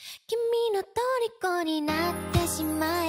君の虜になってしまう